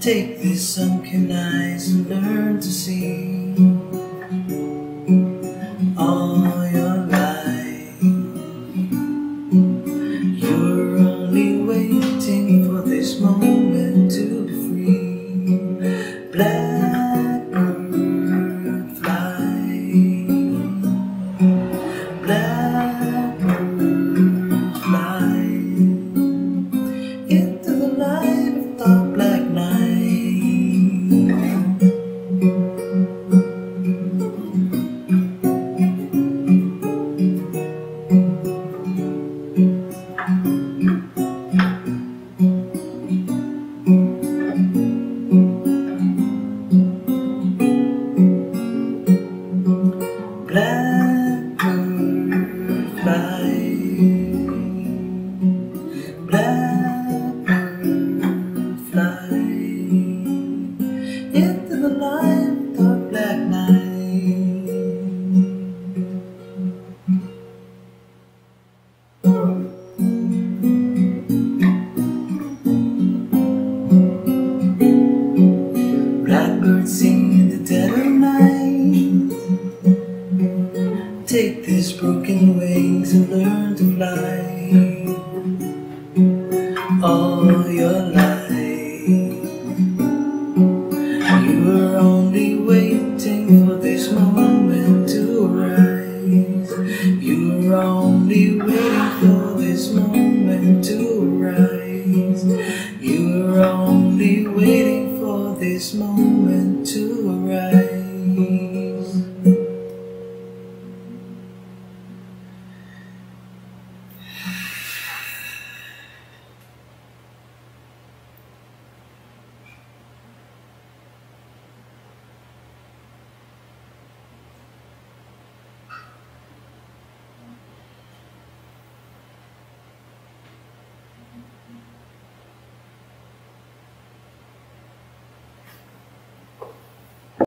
Take these sunken eyes and learn to see all your life. You're only waiting for this moment to be free. Blackbird fly, blackbird fly into the light of the black night. Blackbird fly, blackbird fly into the light of the black night. Blackbird sing in the dead of night. Take these broken wings and learn to fly all your life. You were only waiting for this moment to arise. You were only waiting for this moment to arise.